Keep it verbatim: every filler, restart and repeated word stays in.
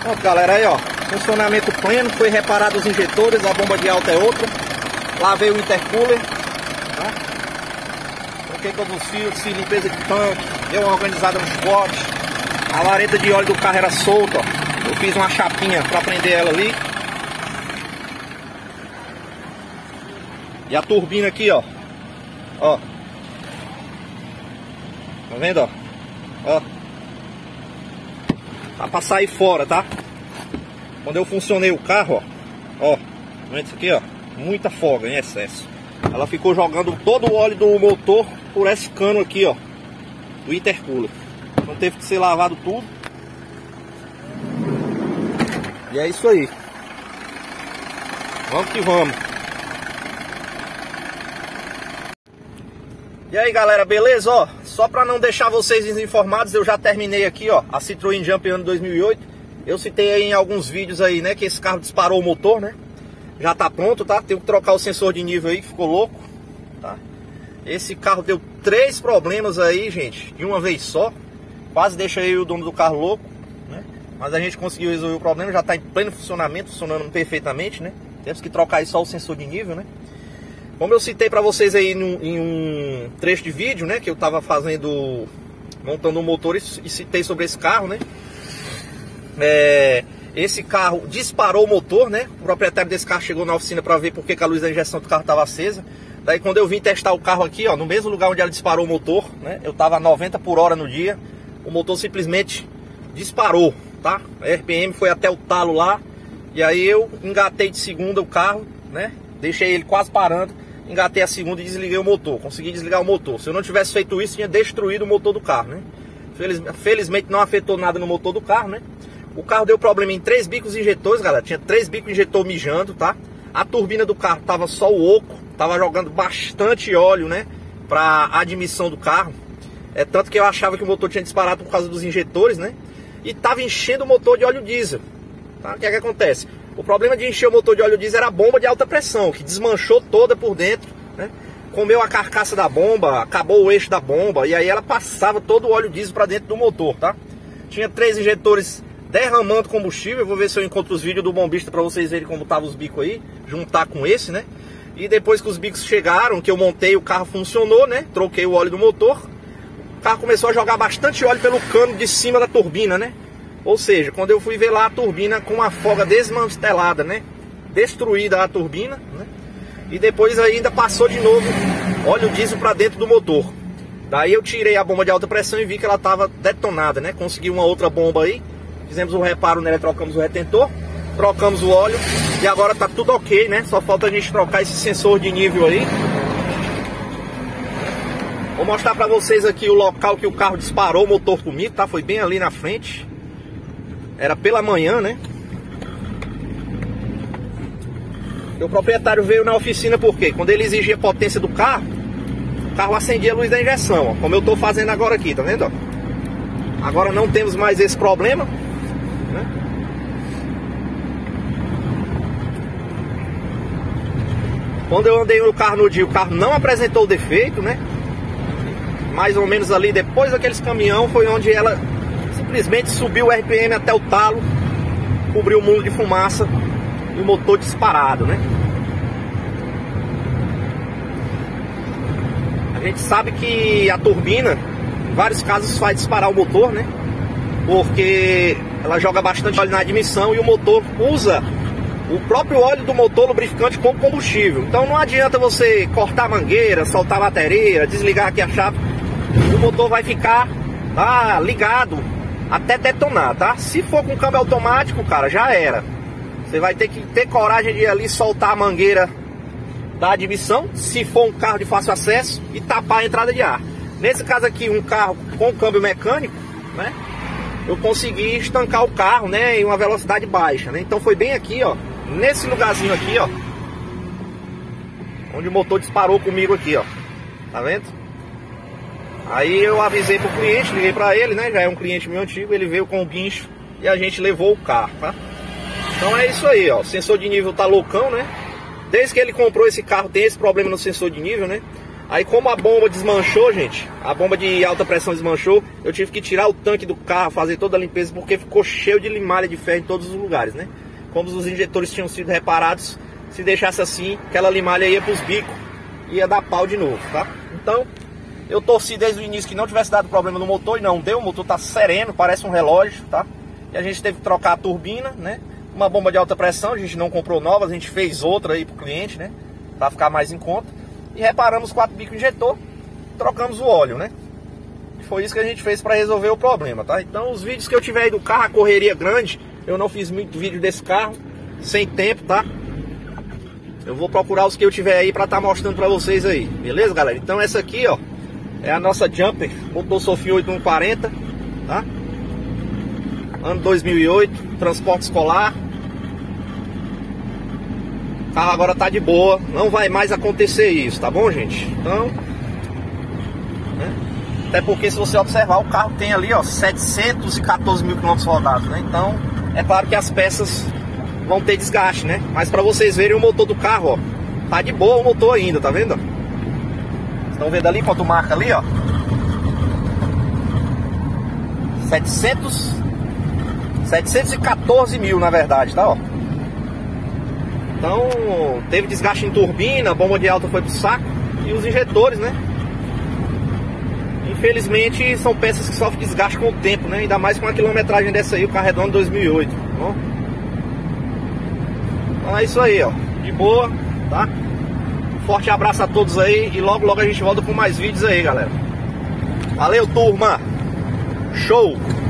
Pronto, galera, aí ó, funcionamento pleno, foi reparado os injetores, a bomba de alta é outra. Lavei o intercooler, tá? Troquei todos os filtros, fiz limpeza de tanque, dei uma organizada nos potes. A vareta de óleo do carro era solta, ó. Eu fiz uma chapinha para prender ela ali. E a turbina aqui, ó. Ó. Tá vendo, ó? Ó. Tá pra sair fora, tá? Quando eu funcionei o carro, ó. Ó. Tá vendo isso aqui, ó? Muita folga em excesso. Ela ficou jogando todo o óleo do motor por esse cano aqui, ó. Do intercooler. Então teve que ser lavado tudo. E é isso aí. Vamos que vamos. E aí, galera, beleza? Ó, só para não deixar vocês desinformados, eu já terminei aqui, ó, a Citroën Jumpy ano dois mil e oito. Eu citei aí em alguns vídeos aí, né, que esse carro disparou o motor, né? Já tá pronto, tá? Tenho que trocar o sensor de nível aí, que ficou louco, tá? Esse carro deu três problemas aí, gente, de uma vez só. Quase deixa aí o dono do carro louco, né? Mas a gente conseguiu resolver o problema, já tá em pleno funcionamento, funcionando perfeitamente, né? Temos que trocar aí só o sensor de nível, né? Como eu citei para vocês aí num, em um trecho de vídeo, né, que eu tava fazendo, montando um motor e, e citei sobre esse carro, né, é, esse carro disparou o motor, né, o proprietário desse carro chegou na oficina para ver porque que a luz da injeção do carro estava acesa. Daí quando eu vim testar o carro aqui, ó, no mesmo lugar onde ela disparou o motor, né, eu tava a noventa por hora no dia, o motor simplesmente disparou, tá, a R P M foi até o talo lá, e aí eu engatei de segunda o carro, né, deixei ele quase parando, engatei a segunda e desliguei o motor. Consegui desligar o motor. Se eu não tivesse feito isso, tinha destruído o motor do carro, né? Feliz, felizmente não afetou nada no motor do carro, né? O carro deu problema em três bicos injetores, galera. Tinha três bicos injetor mijando, tá? A turbina do carro tava só o oco. Tava jogando bastante óleo, né? Pra admissão do carro. É tanto que eu achava que o motor tinha disparado por causa dos injetores, né? E tava enchendo o motor de óleo diesel, tá? O que é que acontece? O problema de encher o motor de óleo diesel era a bomba de alta pressão, que desmanchou toda por dentro, né? Comeu a carcaça da bomba, acabou o eixo da bomba, e aí ela passava todo o óleo diesel para dentro do motor, tá? Tinha três injetores derramando combustível. Eu vou ver se eu encontro os vídeos do bombista para vocês verem como estavam os bicos aí, juntar com esse, né? E depois que os bicos chegaram, que eu montei, o carro funcionou, né? Troquei o óleo do motor. O carro começou a jogar bastante óleo pelo cano de cima da turbina, né? Ou seja, quando eu fui ver lá a turbina com a folga desmantelada, né? Destruída a turbina, né? E depois ainda passou de novo óleo diesel para dentro do motor. Daí eu tirei a bomba de alta pressão e vi que ela estava detonada, né? Consegui uma outra bomba aí. Fizemos um reparo nela, trocamos o retentor, trocamos o óleo e agora tá tudo ok, né? Só falta a gente trocar esse sensor de nível aí. Vou mostrar para vocês aqui o local que o carro disparou o motor comigo, tá? Foi bem ali na frente. Era pela manhã, né? E o proprietário veio na oficina porque quando ele exigia a potência do carro, o carro acendia a luz da injeção, ó, como eu tô fazendo agora aqui, tá vendo? Ó? Agora não temos mais esse problema, né? Quando eu andei no carro no dia, o carro não apresentou defeito, né? Mais ou menos ali depois daqueles caminhão foi onde ela simplesmente subiu o R P M até o talo, cobriu o mundo de fumaça e o motor disparado, né? A gente sabe que a turbina, em vários casos, faz disparar o motor, né? Porque ela joga bastante óleo na admissão e o motor usa o próprio óleo do motor lubrificante como combustível. Então não adianta você cortar a mangueira, soltar a bateria, desligar aqui a chave, o motor vai ficar ah, ligado até detonar, tá? Se for com câmbio automático, cara, já era. Você vai ter que ter coragem de ir ali soltar a mangueira da admissão, se for um carro de fácil acesso, e tapar a entrada de ar. Nesse caso aqui, um carro com câmbio mecânico, né? Eu consegui estancar o carro, né, em uma velocidade baixa, né? Então foi bem aqui, ó, nesse lugarzinho aqui, ó, onde o motor disparou comigo aqui, ó. Tá vendo? Aí eu avisei pro cliente, liguei pra ele, né? Já é um cliente meu antigo, ele veio com o guincho e a gente levou o carro, tá? Então é isso aí, ó. O sensor de nível tá loucão, né? Desde que ele comprou esse carro tem esse problema no sensor de nível, né? Aí como a bomba desmanchou, gente, a bomba de alta pressão desmanchou, eu tive que tirar o tanque do carro, fazer toda a limpeza, porque ficou cheio de limalha de ferro em todos os lugares, né? Como os injetores tinham sido reparados, se deixasse assim, aquela limalha ia pros bicos, ia dar pau de novo, tá? Então, eu torci desde o início que não tivesse dado problema no motor, e não deu, o motor tá sereno, parece um relógio, tá? E a gente teve que trocar a turbina, né? Uma bomba de alta pressão, a gente não comprou nova, a gente fez outra aí pro cliente, né? Pra ficar mais em conta. E reparamos quatro bicos injetor, trocamos o óleo, né? Foi isso que a gente fez para resolver o problema, tá? Então os vídeos que eu tiver aí do carro, a correria grande, eu não fiz muito vídeo desse carro, sem tempo, tá? Eu vou procurar os que eu tiver aí para estar tá mostrando para vocês aí, beleza, galera? Então essa aqui, ó, é a nossa Jumper, motor Sofia oito um quarenta, tá? Ano dois mil e oito, transporte escolar. O carro agora tá de boa, não vai mais acontecer isso, tá bom, gente? Então, né? Até porque se você observar, o carro tem ali, ó, setecentos e quatorze mil quilômetros rodados, né? Então, é claro que as peças vão ter desgaste, né? Mas pra vocês verem o motor do carro, ó, tá de boa o motor ainda, tá vendo? Estão vendo ali quanto marca ali, ó? setecentos, setecentos e quatorze mil, na verdade, tá, ó? Então, teve desgaste em turbina, a bomba de alta foi pro saco e os injetores, né? Infelizmente, são peças que sofrem desgaste com o tempo, né? Ainda mais com a quilometragem dessa aí, o carro é do ano dois mil e oito, tá bom? Então é isso aí, ó. De boa, tá? Um forte abraço a todos aí e logo, logo a gente volta com mais vídeos aí, galera. Valeu, turma! Show!